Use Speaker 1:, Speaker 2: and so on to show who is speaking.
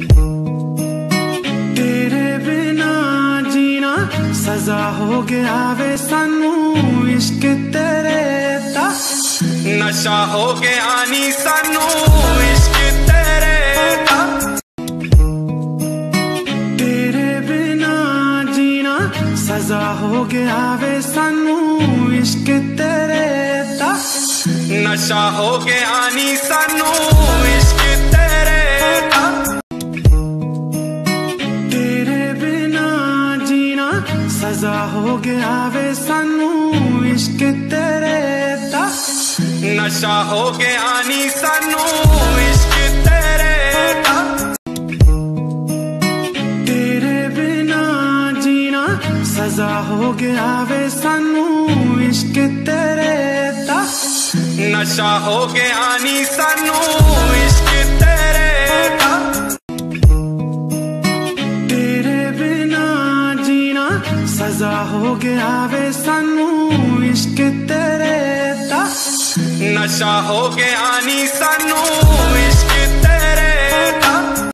Speaker 1: तेरे बिना जीना सजा हो गया वे सानू इश्क तेरे दा नशा हो गया नी सानू इश्क तेरे दा तेरे बिना जीना सजा हो गया वे सानू इश्क तेरे दा नशा हो गया नी सानू इश्क तेरे दा तेरे बिना जीना सजा हो गया वे सानू इश्क तेरे दा नशा हो गया नी सानू इश्क तेरे दा तेरे बिना जीना सजा हो गया वे सानू इश्क तेरे दा नशा हो गया नी सानू इश्क तेरे दा तेरे बिना जीना सजा हो गया वे सानू इश्क तेरे दा नशा हो गया नी सानू